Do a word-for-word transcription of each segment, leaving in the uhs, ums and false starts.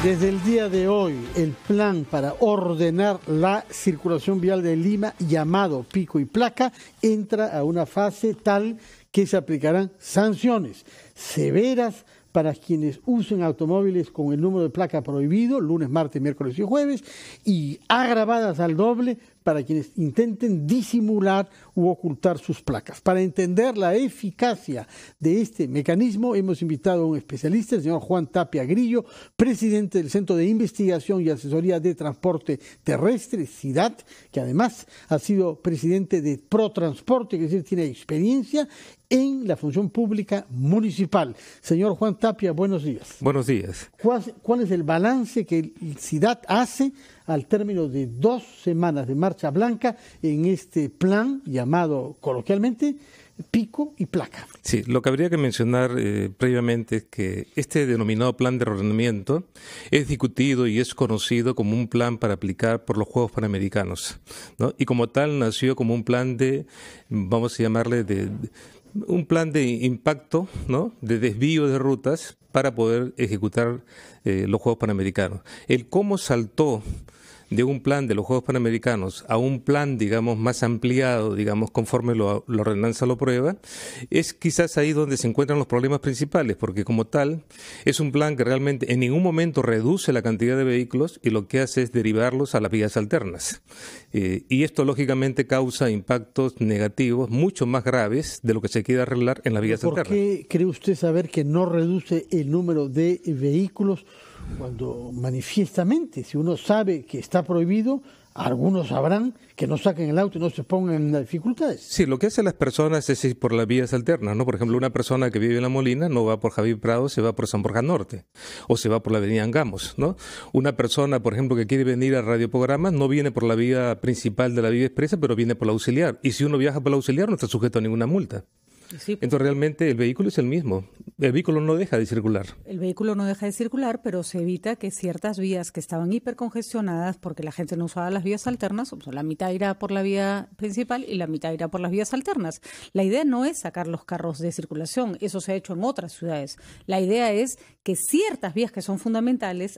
Desde el día de hoy, el plan para ordenar la circulación vial de Lima, llamado Pico y Placa, entra a una fase tal que se aplicarán sanciones severas para quienes usen automóviles con el número de placa prohibido, lunes, martes, miércoles y jueves, y agravadas al doble para quienes intenten disimular u ocultar sus placas. Para entender la eficacia de este mecanismo, hemos invitado a un especialista, el señor Juan Tapia Grillo, presidente del Centro de Investigación y Asesoría de Transporte Terrestre, CIDAT, que además ha sido presidente de ProTransporte, que es decir, tiene experiencia en la función pública municipal. Señor Juan Tapia, buenos días. Buenos días. ¿Cuál, cuál es el balance que el CIDAT hace al término de dos semanas de marcha blanca en este plan llamado coloquialmente Pico y Placa? Sí, lo que habría que mencionar eh, previamente es que este denominado plan de reordenamiento es discutido y es conocido como un plan para aplicar por los Juegos Panamericanos, ¿no? Y como tal nació como un plan de, vamos a llamarle, de, de un plan de impacto, ¿no?, de desvío de rutas para poder ejecutar eh, los Juegos Panamericanos. El cómo saltó de un plan de los Juegos Panamericanos a un plan, digamos, más ampliado, digamos, conforme lo, la ordenanza lo prueba, es quizás ahí donde se encuentran los problemas principales, porque como tal, es un plan que realmente en ningún momento reduce la cantidad de vehículos y lo que hace es derivarlos a las vías alternas. Eh, y esto, lógicamente, causa impactos negativos mucho más graves de lo que se quiere arreglar en las vías alternas. ¿Por qué cree usted saber que no reduce el número de vehículos cuando manifiestamente, si uno sabe que está prohibido, algunos sabrán que no saquen el auto y no se pongan en dificultades? Sí, lo que hacen las personas es ir por las vías alternas, ¿no? Por ejemplo, una persona que vive en La Molina no va por Javier Prado, se va por San Borja Norte, o se va por la avenida Angamos, ¿no? Una persona, por ejemplo, que quiere venir a radioprogramas no viene por la vía principal de la vía expresa, pero viene por la auxiliar. Y si uno viaja por la auxiliar no está sujeto a ninguna multa. Sí, pues, entonces realmente el vehículo es el mismo, el vehículo no deja de circular. El vehículo no deja de circular, pero se evita que ciertas vías que estaban hipercongestionadas porque la gente no usaba las vías alternas, o sea, la mitad irá por la vía principal y la mitad irá por las vías alternas. La idea no es sacar los carros de circulación, eso se ha hecho en otras ciudades. La idea es que ciertas vías que son fundamentales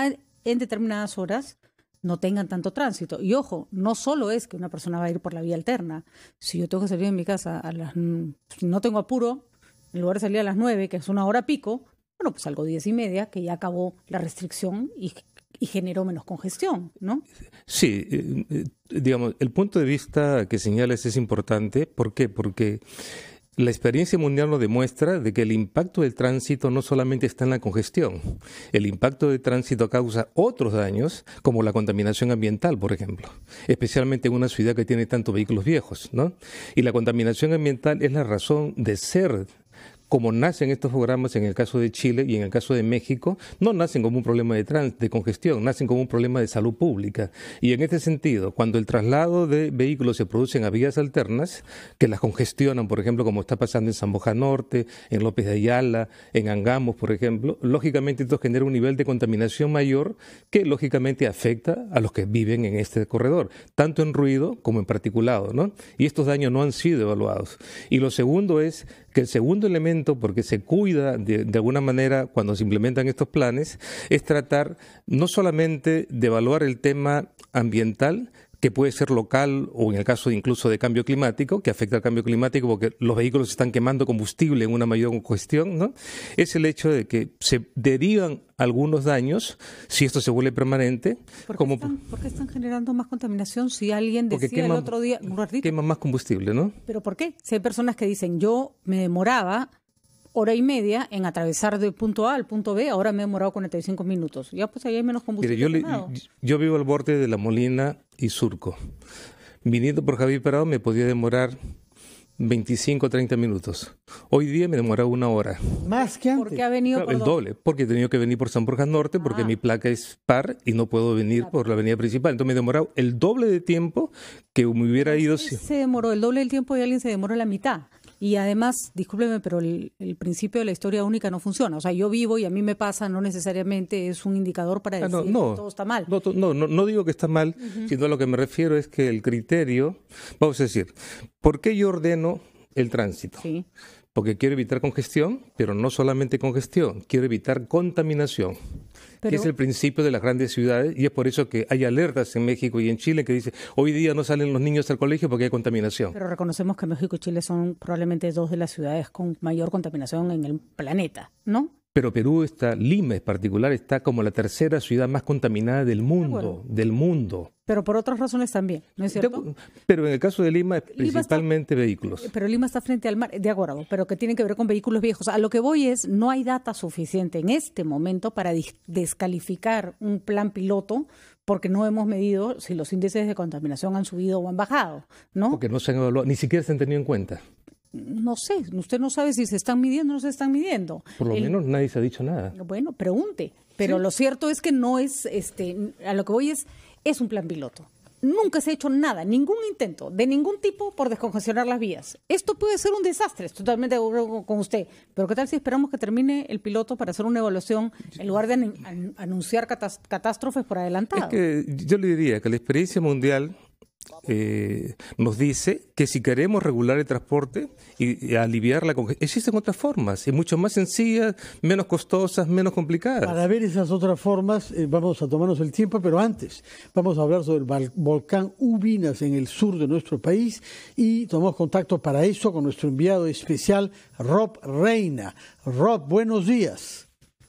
en determinadas horas no tengan tanto tránsito. Y ojo, no solo es que una persona va a ir por la vía alterna. Si yo tengo que salir de mi casa a las, si no tengo apuro, en lugar de salir a las nueve, que es una hora pico, bueno, pues salgo diez y media, que ya acabó la restricción y, y generó menos congestión, ¿no? Sí, eh, digamos, el punto de vista que señalas es importante. ¿Por qué? Porque la experiencia mundial nos demuestra de que el impacto del tránsito no solamente está en la congestión. El impacto del tránsito causa otros daños, como la contaminación ambiental, por ejemplo, especialmente en una ciudad que tiene tantos vehículos viejos, ¿no? Y la contaminación ambiental es la razón de ser. Como nacen estos programas en el caso de Chile y en el caso de México, no nacen como un problema de, trans, de congestión, nacen como un problema de salud pública. Y en este sentido, cuando el traslado de vehículos se produce a vías alternas, que las congestionan, por ejemplo, como está pasando en San Borja Norte, en López de Ayala, en Angamos, por ejemplo, lógicamente esto genera un nivel de contaminación mayor que lógicamente afecta a los que viven en este corredor, tanto en ruido como en particulado, ¿no? Y estos daños no han sido evaluados. Y lo segundo es que el segundo elemento, porque se cuida de, de alguna manera cuando se implementan estos planes, es tratar no solamente de evaluar el tema ambiental, que puede ser local o en el caso incluso de cambio climático, que afecta al cambio climático porque los vehículos están quemando combustible en una mayor congestión, ¿no? Es el hecho de que se derivan algunos daños, si esto se vuelve permanente. ¿Por qué, como, están, ¿por qué están generando más contaminación si alguien decía quema, el otro día... Un ratito, quema más combustible, ¿no? ¿Pero por qué? Si hay personas que dicen, yo me demoraba hora y media en atravesar de punto A al punto B, ahora me he demorado cuarenta y cinco minutos. Ya pues ahí hay menos combustible. Mire, yo, le, yo vivo al borde de La Molina y Surco. Viniendo por Javier Prado me podía demorar veinticinco o treinta minutos. Hoy día me demora una hora. ¿Más que antes? ¿Por qué ha venido claro, por el dónde? doble, porque he tenido que venir por San Borja Norte, porque ah. mi placa es par y no puedo venir claro. por la avenida principal. Entonces me he demorado el doble de tiempo que me hubiera ido. Si... Se demoró el doble del tiempo y alguien se demoró la mitad. Y además, discúlpeme, pero el, el principio de la historia única no funciona. O sea, yo vivo y a mí me pasa, no necesariamente es un indicador para decir ah, no, no, que todo está mal. No, no, no, no digo que está mal, uh-huh. sino a lo que me refiero es que el criterio, vamos a decir, ¿por qué yo ordeno el tránsito? Sí. porque quiero evitar congestión, pero no solamente congestión, quiero evitar contaminación. Pero, que es el principio de las grandes ciudades, y es por eso que hay alertas en México y en Chile que dicen hoy día no salen los niños al colegio porque hay contaminación. Pero reconocemos que México y Chile son probablemente dos de las ciudades con mayor contaminación en el planeta, ¿no? Pero Perú está, Lima en particular, está como la tercera ciudad más contaminada del mundo, bueno, del mundo. Pero por otras razones también, ¿no es cierto? Pero en el caso de Lima, principalmente Lima está, vehículos. Pero Lima está frente al mar, de acuerdo, pero que tiene que ver con vehículos viejos. A lo que voy es, no hay data suficiente en este momento para descalificar un plan piloto porque no hemos medido si los índices de contaminación han subido o han bajado, ¿no? Porque no se han evaluado, ni siquiera se han tenido en cuenta. No sé, usted no sabe si se están midiendo o no se están midiendo. Por lo El, menos nadie se ha dicho nada. Bueno, pregunte. Pero ¿sí? Lo cierto es que no es, este, a lo que voy es, es un plan piloto. Nunca se ha hecho nada, ningún intento, de ningún tipo por descongestionar las vías. Esto puede ser un desastre, estoy totalmente de acuerdo con usted. Pero ¿qué tal si esperamos que termine el piloto para hacer una evaluación en lugar de an- anunciar catas- catástrofes por adelantado? Es que yo le diría que la experiencia mundial Eh, nos dice que si queremos regular el transporte y, y aliviar la congestión, existen otras formas, y mucho más sencillas, menos costosas, menos complicadas. Para ver esas otras formas eh, vamos a tomarnos el tiempo, pero antes vamos a hablar sobre el val- volcán Ubinas en el sur de nuestro país, y tomamos contacto para eso con nuestro enviado especial Rob Reina. Rob, buenos días.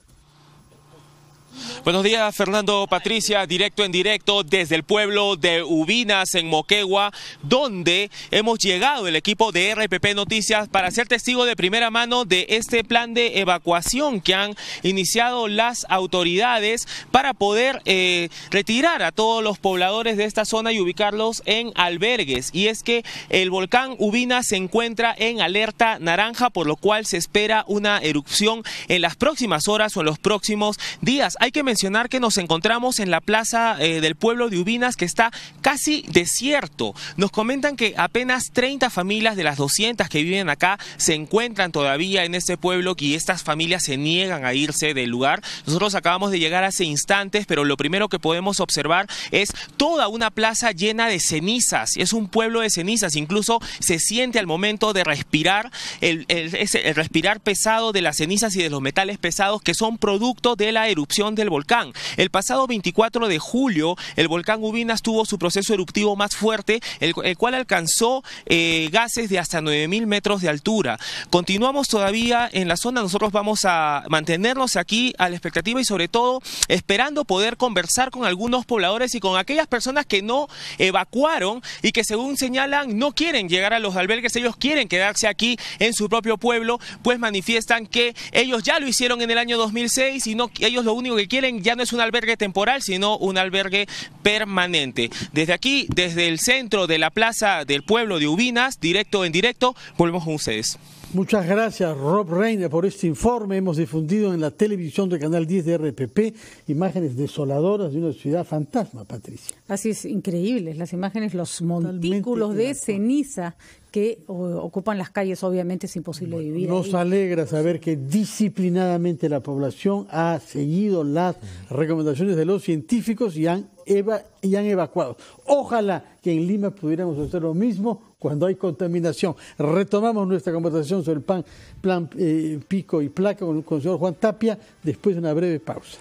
Buenos días, Fernando, Patricia, directo en directo desde el pueblo de Ubinas, en Moquegua, donde hemos llegado el equipo de R P P Noticias para ser testigo de primera mano de este plan de evacuación que han iniciado las autoridades para poder eh, retirar a todos los pobladores de esta zona y ubicarlos en albergues. Y es que el volcán Ubinas se encuentra en alerta naranja, por lo cual se espera una erupción en las próximas horas o en los próximos días. Hay que mencionar que nos encontramos en la plaza eh, del pueblo de Ubinas, que está casi desierto. Nos comentan que apenas treinta familias de las doscientas que viven acá se encuentran todavía en este pueblo, y estas familias se niegan a irse del lugar. Nosotros acabamos de llegar hace instantes, pero lo primero que podemos observar es toda una plaza llena de cenizas. Es un pueblo de cenizas, incluso se siente al momento de respirar el, el, el respirar pesado de las cenizas y de los metales pesados que son producto de la erupción del volcán. El pasado veinticuatro de julio, el volcán Ubinas tuvo su proceso eruptivo más fuerte, el, el cual alcanzó eh, gases de hasta nueve mil metros de altura. Continuamos todavía en la zona, nosotros vamos a mantenernos aquí a la expectativa y sobre todo esperando poder conversar con algunos pobladores y con aquellas personas que no evacuaron y que, según señalan, no quieren llegar a los albergues, ellos quieren quedarse aquí en su propio pueblo, pues manifiestan que ellos ya lo hicieron en el año dos mil seis y no, ellos lo único que quieren ya no es un albergue temporal, sino un albergue permanente. Desde aquí, desde el centro de la plaza del pueblo de Ubinas, directo en directo, volvemos con ustedes. Muchas gracias, Rob Reina, por este informe. Hemos difundido en la televisión del Canal diez de R P P imágenes desoladoras de una ciudad fantasma, Patricia. Así es, increíbles las imágenes, los montículos de ceniza que o, ocupan las calles. Obviamente es imposible bueno, vivir Nos ahí. alegra saber que disciplinadamente la población ha seguido las recomendaciones de los científicos y han, eva y han evacuado. Ojalá que en Lima pudiéramos hacer lo mismo cuando hay contaminación. Retomamos nuestra conversación sobre el plan, plan eh, pico y placa con, con el señor Juan Tapia después de una breve pausa.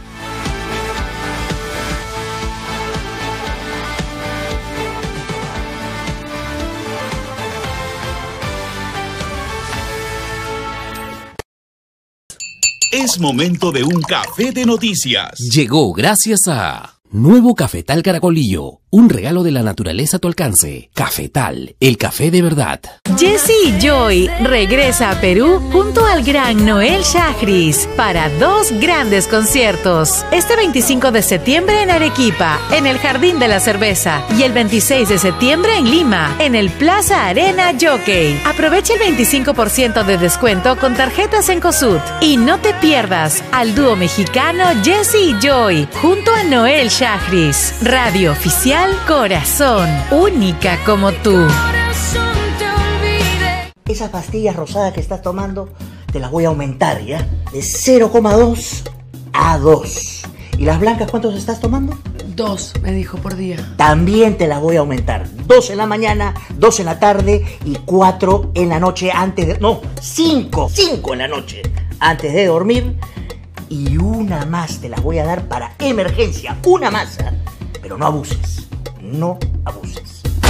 Es momento de un café de noticias. Llegó gracias a Nuevo Cafetal Caracolillo, un regalo de la naturaleza a tu alcance. Cafetal, el café de verdad. Jesse Joy regresa a Perú junto al gran Noel Shahriz para dos grandes conciertos. Este veinticinco de septiembre en Arequipa, en el Jardín de la Cerveza, y el veintiséis de septiembre en Lima, en el Plaza Arena Jockey. Aprovecha el veinticinco por ciento de descuento con tarjetas en COSUD. Y no te pierdas al dúo mexicano Jesse Joy junto a Noel Shahriz. Shahriz, radio oficial Corazón, única como tú. Esas pastillas rosadas que estás tomando, te las voy a aumentar, ¿ya? De cero coma dos a dos. ¿Y las blancas cuántos estás tomando? Dos, me dijo, por día. También te las voy a aumentar. Dos en la mañana, dos en la tarde y cuatro en la noche antes de... No, cinco, cinco en la noche antes de dormir. Y una más te las voy a dar para emergencia. Una más. ¿eh? Pero no abuses. No abuses.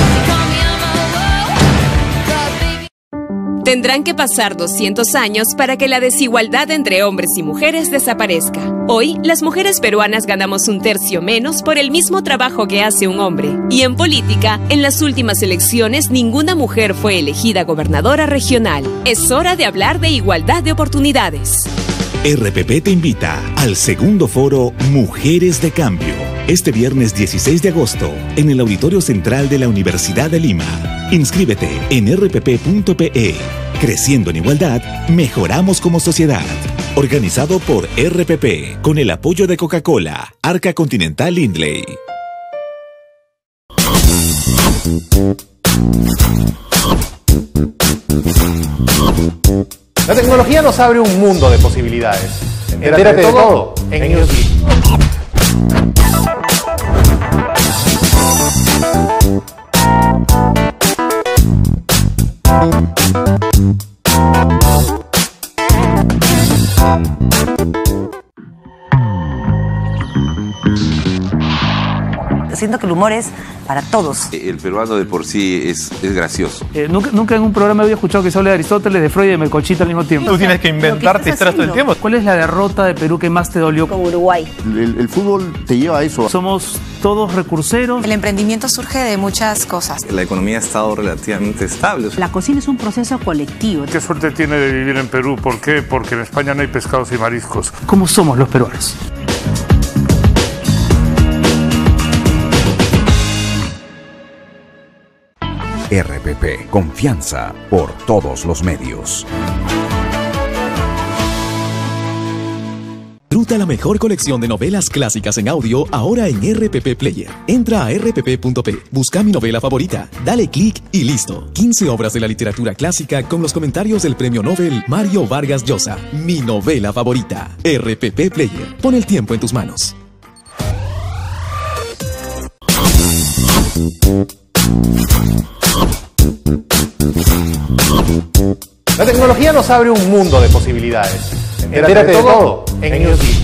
Tendrán que pasar doscientos años para que la desigualdad entre hombres y mujeres desaparezca. Hoy, las mujeres peruanas ganamos un tercio menos por el mismo trabajo que hace un hombre. Y en política, en las últimas elecciones, ninguna mujer fue elegida gobernadora regional. Es hora de hablar de igualdad de oportunidades. R P P te invita al segundo foro Mujeres de Cambio, este viernes dieciséis de agosto, en el Auditorio Central de la Universidad de Lima. Inscríbete en r p p punto p e. Creciendo en igualdad, mejoramos como sociedad. Organizado por R P P, con el apoyo de Coca-Cola, Arca Continental Lindley. La tecnología nos abre un mundo de posibilidades. Entérate, Entérate de todo en Newsweek. Siento que el humor es para todos. El peruano de por sí es, es gracioso. Eh, nunca, nunca en un programa había escuchado que se hable de Aristóteles, de Freud y de Melcochita al mismo tiempo. Tú tienes que inventarte historias todo el tiempo. ¿Cuál es la derrota de Perú que más te dolió? Con Uruguay. El, el fútbol te lleva a eso. Somos todos recurseros. El emprendimiento surge de muchas cosas. La economía ha estado relativamente estable. La cocina es un proceso colectivo. ¿Qué suerte tiene de vivir en Perú? ¿Por qué? Porque en España no hay pescados y mariscos. ¿Cómo somos los peruanos? R P P, confianza por todos los medios. Disfruta la mejor colección de novelas clásicas en audio ahora en R P P Player. Entra a r p p punto p, busca mi novela favorita, dale clic y listo. quince obras de la literatura clásica con los comentarios del premio Nobel Mario Vargas Llosa. Mi novela favorita. R P P Player. Pon el tiempo en tus manos. La tecnología nos abre un mundo de posibilidades. Entérate, Entérate de todo, todo en Newsweek.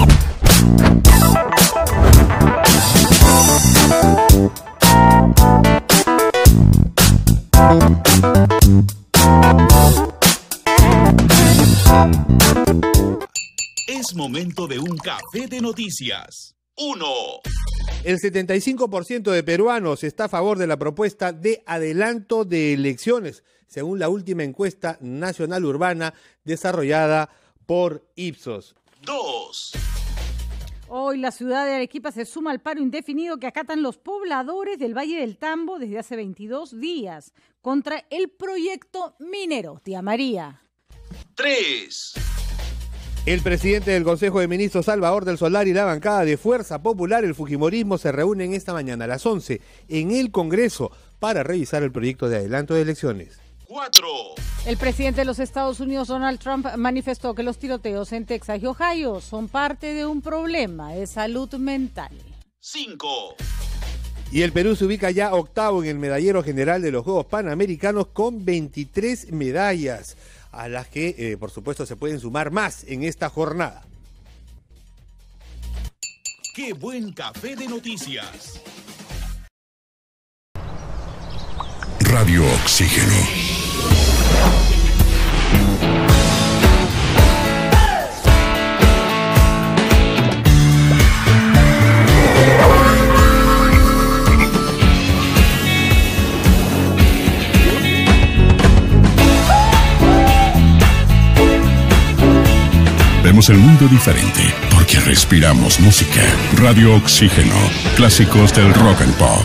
Es momento de un café de noticias. Uno. El setenta y cinco por ciento de peruanos está a favor de la propuesta de adelanto de elecciones, según la última encuesta nacional urbana desarrollada por Ipsos. Dos. Hoy la ciudad de Arequipa se suma al paro indefinido que acatan los pobladores del Valle del Tambo desde hace veintidós días contra el proyecto minero. Tía María. Tres. El presidente del Consejo de Ministros, Salvador del Solar, y la bancada de Fuerza Popular, el Fujimorismo, se reúnen esta mañana a las once en el Congreso para revisar el proyecto de adelanto de elecciones. Cuatro. El presidente de los Estados Unidos, Donald Trump, manifestó que los tiroteos en Texas y Ohio son parte de un problema de salud mental. Cinco. Y el Perú se ubica ya octavo en el medallero general de los Juegos Panamericanos con veintitrés medallas, a las que, eh, por supuesto, se pueden sumar más en esta jornada. ¡Qué buen café de noticias! Radio Oxígeno. Vemos el mundo diferente porque respiramos música. Radio Oxígeno, clásicos del rock and pop.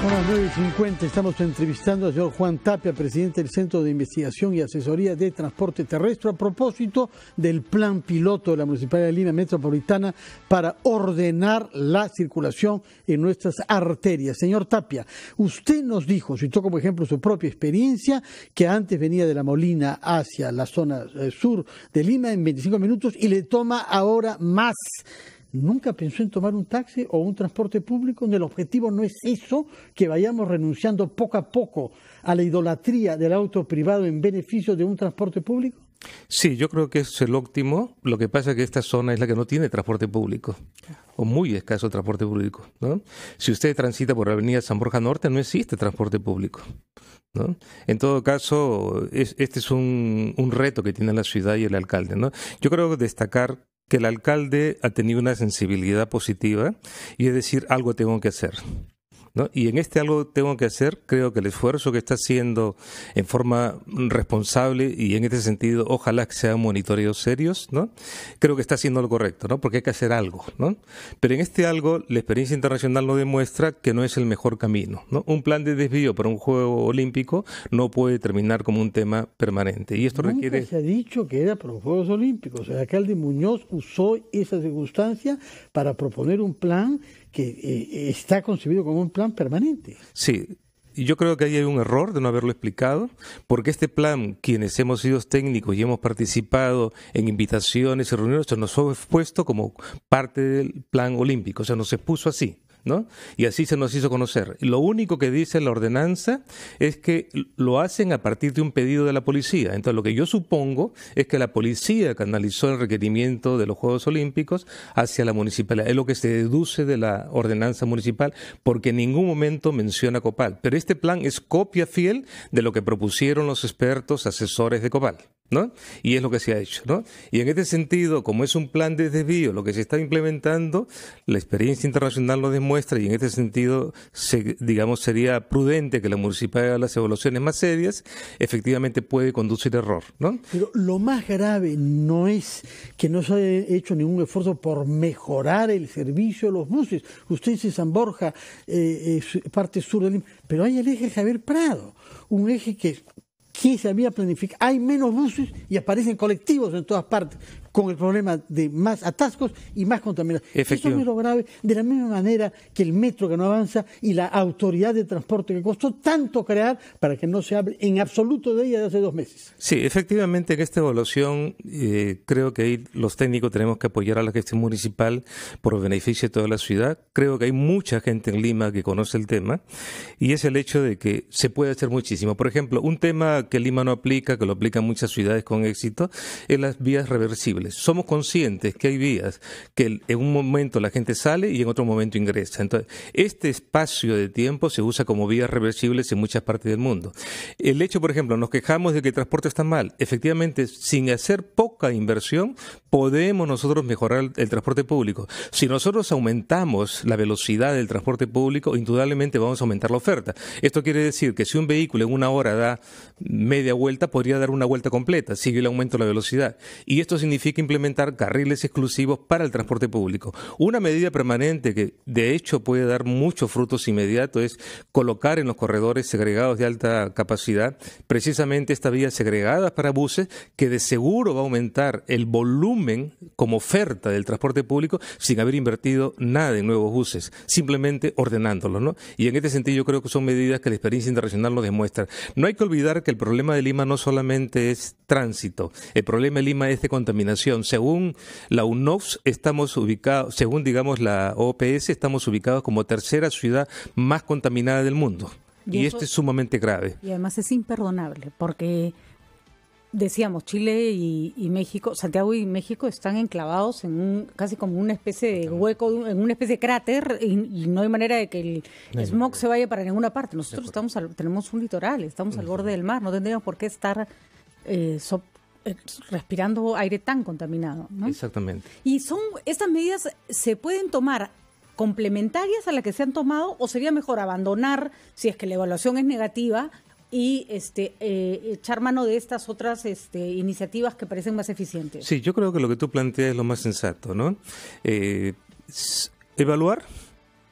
Son las nueve y cincuenta, estamos entrevistando al señor Juan Tapia, presidente del Centro de Investigación y Asesoría de Transporte Terrestre, a propósito del plan piloto de la Municipalidad de Lima Metropolitana para ordenar la circulación en nuestras arterias. Señor Tapia, usted nos dijo, citó como ejemplo su propia experiencia, que antes venía de La Molina hacia la zona sur de Lima en veinticinco minutos y le toma ahora más. ¿Nunca pensó en tomar un taxi o un transporte público? El objetivo no es eso, que vayamos renunciando poco a poco a la idolatría del auto privado en beneficio de un transporte público. Sí, yo creo que es el óptimo. Lo que pasa es que esta zona es la que no tiene transporte público, o muy escaso transporte público, ¿no? Si usted transita por la avenida San Borja Norte, no existe transporte público, ¿no? En todo caso, es, este es un, un reto que tiene la ciudad y el alcalde, ¿no? Yo creo que destacar que el alcalde ha tenido una sensibilidad positiva y es decir, algo tengo que hacer, ¿no? Y en este algo tengo que hacer, creo que el esfuerzo que está haciendo en forma responsable y en este sentido, ojalá que sean monitoreos serios, ¿no? Creo que está haciendo lo correcto, ¿no? Porque hay que hacer algo, ¿no? Pero en este algo, la experiencia internacional nos demuestra que no es el mejor camino, ¿no? Un plan de desvío para un juego olímpico no puede terminar como un tema permanente. Y esto Nunca requiere... se ha dicho que era para los Juegos Olímpicos. El alcalde Muñoz usó esa circunstancia para proponer un plan que eh, está concebido como un plan permanente. Sí, y yo creo que ahí hay un error de no haberlo explicado, porque este plan, quienes hemos sido técnicos y hemos participado en invitaciones y reuniones, se nos fue expuesto como parte del plan olímpico, o sea, nos se puso así, ¿no? Y así se nos hizo conocer. Lo único que dice la ordenanza es que lo hacen a partir de un pedido de la policía. Entonces, lo que yo supongo es que la policía canalizó el requerimiento de los Juegos Olímpicos hacia la municipalidad. Es lo que se deduce de la ordenanza municipal, porque en ningún momento menciona Copal. Pero este plan es copia fiel de lo que propusieron los expertos asesores de Copal, ¿no? Y es lo que se ha hecho, ¿no? Y en este sentido, como es un plan de desvío, lo que se está implementando, la experiencia internacional lo demuestra, y en este sentido, se, digamos, sería prudente que la municipalidad haga las evaluaciones más serias, efectivamente puede conducir error, ¿no? Pero lo más grave no es que no se haya hecho ningún esfuerzo por mejorar el servicio de los buses. Usted dice San Borja, eh, eh, parte sur de Lima, pero hay el eje Javier Prado, un eje que... que se había planificado. Hay menos buses y aparecen colectivos en todas partes, con el problema de más atascos y más contaminación. Eso es lo grave, de la misma manera que el metro que no avanza y la autoridad de transporte que costó tanto crear para que no se hable en absoluto de ella de hace dos meses. Sí, efectivamente en esta evaluación eh, creo que ahí los técnicos tenemos que apoyar a la gestión municipal por el beneficio de toda la ciudad. Creo que hay mucha gente en Lima que conoce el tema y es el hecho de que se puede hacer muchísimo. Por ejemplo, un tema que Lima no aplica, que lo aplican muchas ciudades con éxito, es las vías reversibles. Somos conscientes que hay vías que en un momento la gente sale y en otro momento ingresa. Entonces, este espacio de tiempo se usa como vías reversibles en muchas partes del mundo. El hecho, por ejemplo, nos quejamos de que el transporte está mal. Efectivamente, sin hacer poca inversión, podemos nosotros mejorar el transporte público. Si nosotros aumentamos la velocidad del transporte público, indudablemente vamos a aumentar la oferta. Esto quiere decir que si un vehículo en una hora da media vuelta, podría dar una vuelta completa, sigue el aumento de la velocidad. Y esto significa implementar carriles exclusivos para el transporte público. Una medida permanente que de hecho puede dar muchos frutos inmediatos es colocar en los corredores segregados de alta capacidad precisamente estas vías segregadas para buses, que de seguro va a aumentar el volumen como oferta del transporte público sin haber invertido nada en nuevos buses, simplemente ordenándolos, ¿no? Y en este sentido yo creo que son medidas que la experiencia internacional nos demuestra. No hay que olvidar que el problema de Lima no solamente es tránsito, el problema de Lima es de contaminación. Según la U N O P S, estamos ubicados, según digamos la O P S, estamos ubicados como tercera ciudad más contaminada del mundo. Y, y esto es sumamente grave. Y además es imperdonable, porque decíamos, Chile y, y México, Santiago y México están enclavados en un casi como una especie de hueco, en una especie de cráter, y, y no hay manera de que el no smog no. se vaya para ninguna parte. Nosotros estamos al, tenemos un litoral, estamos al borde del mar, no tendríamos por qué estar eh, so, eh, respirando aire tan contaminado, ¿no? Exactamente. Y son estas medidas se pueden tomar complementarias a las que se han tomado, o sería mejor abandonar si es que la evaluación es negativa y este eh, echar mano de estas otras este, iniciativas que parecen más eficientes. Sí, yo creo que lo que tú planteas es lo más sensato, ¿no? Eh, evaluar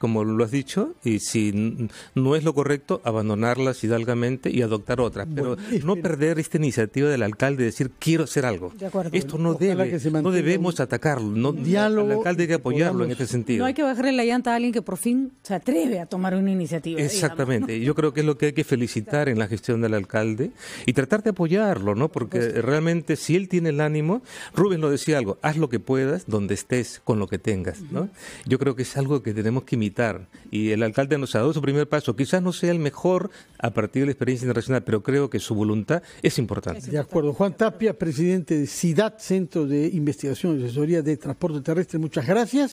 como lo has dicho, y si no es lo correcto, abandonarlas hidalgamente y adoptar otras. Pero bueno, no perder esta iniciativa del alcalde de decir, quiero hacer algo. De acuerdo. Esto no debe, no debemos atacarlo. No, diálogo, al alcalde hay que apoyarlo podamos, en este sentido. No hay que bajarle la llanta a alguien que por fin se atreve a tomar una iniciativa. Exactamente. Digamos. Yo creo que es lo que hay que felicitar en la gestión del alcalde y tratar de apoyarlo, ¿no? Porque realmente si él tiene el ánimo, Rubén lo decía algo, haz lo que puedas, donde estés, con lo que tengas, ¿no? Uh-huh. Yo creo que es algo que tenemos que imitar y el alcalde nos ha dado su primer paso. Quizás no sea el mejor a partir de la experiencia internacional, pero creo que su voluntad es importante. De acuerdo. Juan Tapia, presidente de CIDAT, Centro de Investigación y Asesoría de Transporte Terrestre, muchas gracias.